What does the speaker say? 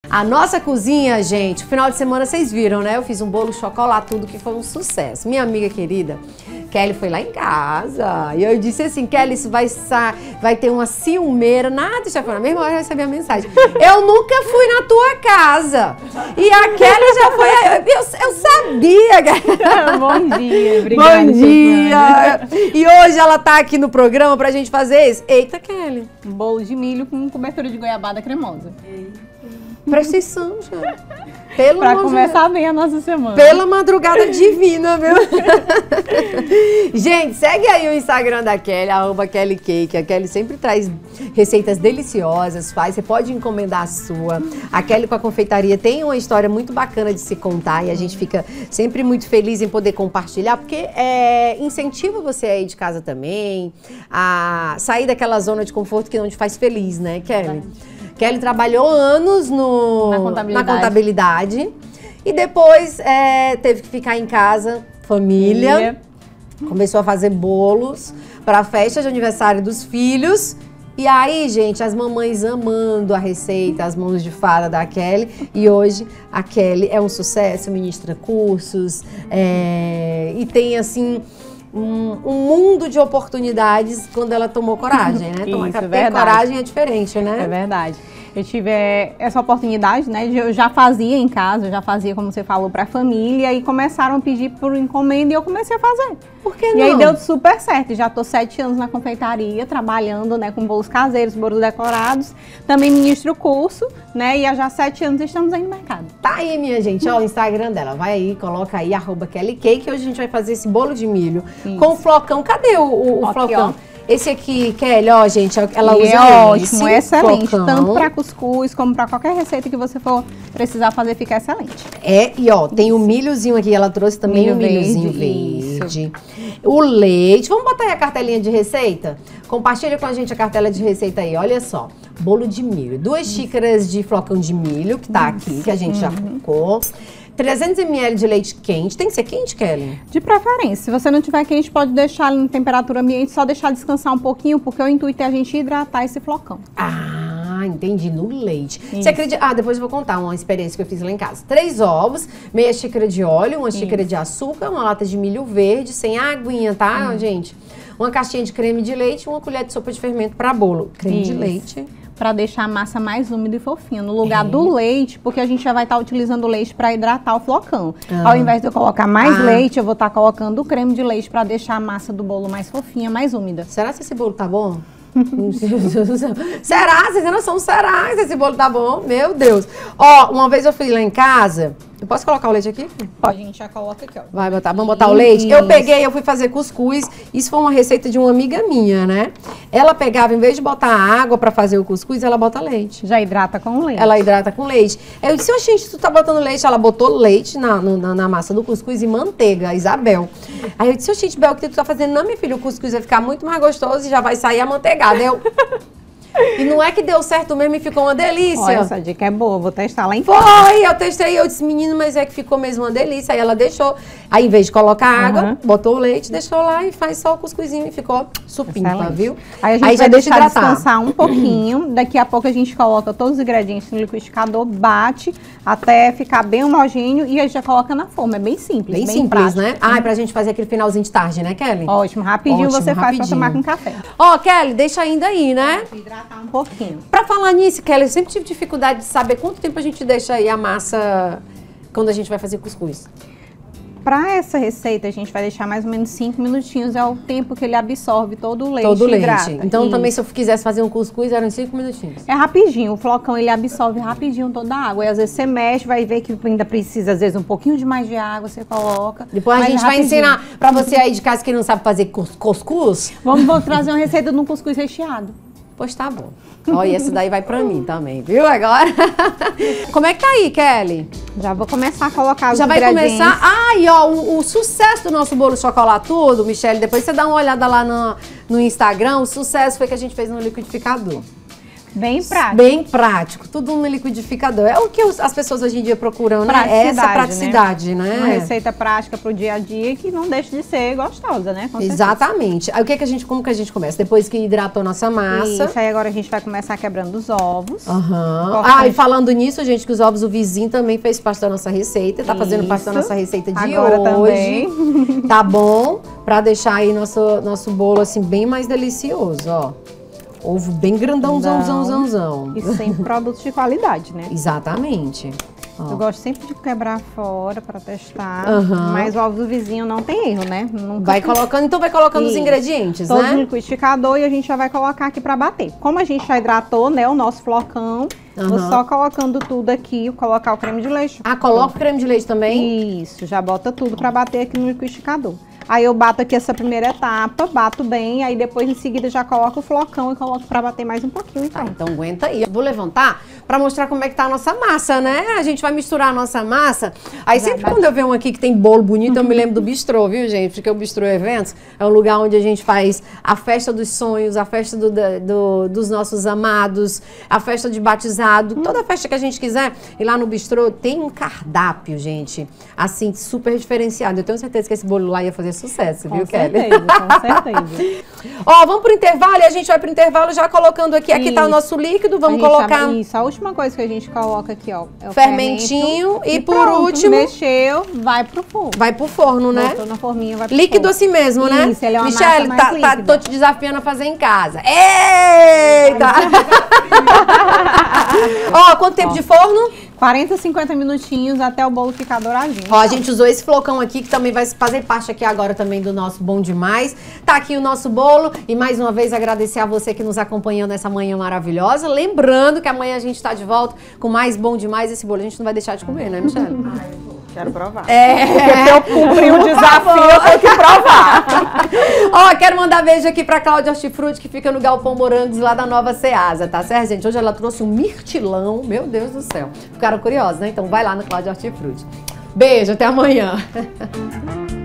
A nossa cozinha, gente, final de semana vocês viram, né? Eu fiz um bolo chocolatudo que foi um sucesso. Minha amiga querida, Kelly, foi lá em casa. E eu disse assim, Kelly, isso vai ter uma ciumeira. Nada, já foi na mesma hora eu recebi a mensagem. Eu nunca fui na tua casa. E a Kelly já foi... Eu sabia, galera. Bom dia, obrigada. Bom dia. E hoje ela tá aqui no programa pra gente fazer isso. Eita, Kelly. Um bolo de milho com cobertura de goiabada cremosa. Presta atenção, já. Pra começar bem a nossa semana. Pela madrugada divina, viu? Gente, segue aí o Instagram da Kelly, @KellyCake. A Kelly sempre traz receitas deliciosas, você pode encomendar a sua. A Kelly com a confeitaria tem uma história muito bacana de se contar e a gente fica sempre muito feliz em poder compartilhar, porque incentiva você aí de casa também a sair daquela zona de conforto que não te faz feliz, né, Kelly? Kelly trabalhou anos na contabilidade e depois teve que ficar em casa, família. Começou a fazer bolos para a festa de aniversário dos filhos. E aí, gente, as mamães amando a receita, as mãos de fada da Kelly. E hoje a Kelly é um sucesso, ministra cursos e tem, assim... Um mundo de oportunidades quando ela tomou coragem, né? Ter coragem é diferente, né? É verdade. Eu tive essa oportunidade, né? Eu já fazia em casa, eu já fazia, como você falou, para a família e começaram a pedir por encomenda e eu comecei a fazer. Por que não? E aí deu super certo. Já tô 7 anos na confeitaria, trabalhando, né, com bolos caseiros, bolos decorados. Também ministro o curso, né? E já há 7 anos estamos aí no mercado. Tá aí, minha gente, ó, o Instagram dela. Vai aí, coloca aí, @KellyCake. Hoje a gente vai fazer esse bolo de milho com flocão. Cadê o flocão? Ó. Esse aqui, Kelly, ó, gente, ela usa ótimo, é excelente. Flocão. Tanto para cuscuz como para qualquer receita que você for precisar fazer, fica excelente. E ó, tem o milhozinho aqui, ela trouxe também o milhozinho verde. O leite, vamos botar aí a cartelinha de receita? Compartilha com a gente a cartela de receita aí, olha só. Bolo de milho, 2 xícaras de flocão de milho, que tá aqui, que a gente já colocou. 300 ml de leite quente. Tem que ser quente, Kelly? De preferência. Se você não tiver quente, pode deixar em temperatura ambiente, só deixar descansar um pouquinho, porque o intuito é a gente hidratar esse flocão. Ah, entendi. No leite. Isso. Você acredita? Depois eu vou contar uma experiência que eu fiz lá em casa. 3 ovos, meia xícara de óleo, uma xícara de açúcar, uma lata de milho verde, sem aguinha, tá, gente? Uma caixinha de creme de leite, uma colher de sopa de fermento para bolo. Creme de leite. Para deixar a massa mais úmida e fofinha. No lugar do leite, porque a gente já vai estar utilizando o leite para hidratar o flocão. Ao invés de eu colocar mais leite, eu vou estar colocando o creme de leite para deixar a massa do bolo mais fofinha, mais úmida. Será que esse bolo tá bom? Será? Vocês não são? Será que esse bolo tá bom? Meu Deus. Ó, uma vez eu fui lá em casa... Eu posso colocar o leite aqui? Pode, a gente já coloca aqui, ó. Vai botar, vamos botar o leite? Eu fui fazer cuscuz. Isso foi uma receita de uma amiga minha, né? Ela pegava, em vez de botar água pra fazer o cuscuz, ela bota leite. Já hidrata com leite. Ela hidrata com leite. Eu disse, gente, tu tá botando leite? Ela botou leite na massa do cuscuz e manteiga, a Isabel. Aí eu disse, gente, Bel, o que tu tá fazendo? Não, minha filha, o cuscuz vai ficar muito mais gostoso e já vai sair amanteigado. E não é que deu certo mesmo e ficou uma delícia. Olha, essa dica é boa, vou testar lá em casa. Foi, eu testei, eu disse, menino, mas é que ficou mesmo uma delícia. Aí ela deixou, aí em vez de colocar água, botou o leite, deixou lá e faz só o cuscuzinho e ficou supimpa, viu? Aí a gente vai deixar descansar um pouquinho, daqui a pouco a gente coloca todos os ingredientes no liquidificador, bate até ficar bem homogêneo e a gente já coloca na forma, é bem simples. Bem simples, prático, né? É pra gente fazer aquele finalzinho de tarde, né, Kelly? Ótimo, rapidinho você faz pra tomar com café. Ó, Kelly, deixa ainda aí, né? Hidratar um pouquinho. Pra falar nisso, Kelly, eu sempre tive dificuldade de saber quanto tempo a gente deixa aí a massa quando a gente vai fazer cuscuz. Para essa receita, a gente vai deixar mais ou menos 5 minutinhos, é o tempo que ele absorve todo o leite. Todo o leite. Hidrata. Então também se eu quisesse fazer um cuscuz, eram 5 minutinhos. É rapidinho, o flocão ele absorve rapidinho toda a água. E às vezes você mexe, vai ver que ainda precisa, às vezes, um pouquinho de mais de água, você coloca. Depois a gente vai ensinar para você aí de casa que não sabe fazer cuscuz. Vamos trazer uma receita de um cuscuz recheado. Pois tá bom. Ó, e essa daí vai pra mim também, viu? Agora. Como é que tá aí, Kelly? Já vou começar a colocar os ingredientes. Já vai começar? Ai, ó, o sucesso do nosso bolo chocolatudo, Michele, depois você dá uma olhada lá no Instagram, o sucesso foi que a gente fez no liquidificador. Bem prático. Bem prático, tudo no liquidificador. É o que as pessoas hoje em dia procuram, né? Essa praticidade, né? Uma receita prática pro dia a dia que não deixa de ser gostosa, né? Com Exatamente. Aí como que a gente começa? Depois que hidratou nossa massa. Isso, aí agora a gente vai começar quebrando os ovos. E falando nisso, gente, que os ovos, o vizinho também fez parte da nossa receita. Tá fazendo parte da nossa receita de agora hoje. Também. Tá bom? Pra deixar aí nosso bolo, assim, bem mais delicioso, ó. Ovo bem grandão, zão. E sempre produtos de qualidade, né? Exatamente. Eu gosto sempre de quebrar fora para testar, mas o ovo do vizinho não tem erro, né? Vai colocando os ingredientes, todo né? No liquidificador e a gente já vai colocar aqui para bater. Como a gente já hidratou, né, o nosso flocão, vou só colocando tudo aqui, colocar o creme de leite. Coloca o creme de leite também? Isso, já bota tudo para bater aqui no liquidificador. Aí eu bato aqui essa primeira etapa, bato bem, aí depois em seguida já coloco o flocão e coloco pra bater mais um pouquinho. Então aguenta aí. Eu vou levantar pra mostrar como é que tá a nossa massa, né? A gente vai misturar a nossa massa. Aí sempre quando eu vejo um aqui que tem bolo bonito, eu me lembro do bistrô, viu, gente? Porque o Bistrô Eventos é um lugar onde a gente faz a festa dos sonhos, a festa dos nossos amados, a festa de batizado, toda festa que a gente quiser. E lá no Bistrô tem um cardápio, gente, assim, super diferenciado. Eu tenho certeza que esse bolo lá ia fazer sucesso, viu, Kelly? Com certeza. Ó, vamos pro intervalo e a gente vai pro intervalo já colocando aqui. Aqui tá o nosso líquido, vamos colocar... Isso, a última coisa que a gente coloca aqui, ó, é o fermentinho e por pronto, último... mexeu, vai pro forno. Vai pro forno, né? Botou na forminha, vai pro líquido forno. assim mesmo, né? Isso, ele é uma Michele, massa mais tô te desafiando a fazer em casa. Eita! Ó, quanto tempo de forno? 40, 50 minutinhos até o bolo ficar douradinho. Ó, a gente usou esse flocão aqui, que também vai fazer parte aqui agora também do nosso Bom Demais. Tá aqui o nosso bolo e mais uma vez agradecer a você que nos acompanhou nessa manhã maravilhosa. Lembrando que amanhã a gente tá de volta com mais Bom Demais. Esse bolo a gente não vai deixar de comer, né, Michele? Quero provar. Porque eu cumpri o desafio, eu tenho que provar. Ó, quero mandar beijo aqui pra Cláudia Hortifruti, que fica no Galpão Morangos, lá da Nova Ceasa, tá certo, gente? Hoje ela trouxe um mirtilão, meu Deus do céu. Ficaram curiosos, né? Então vai lá no Cláudia Hortifruti. Beijo, até amanhã.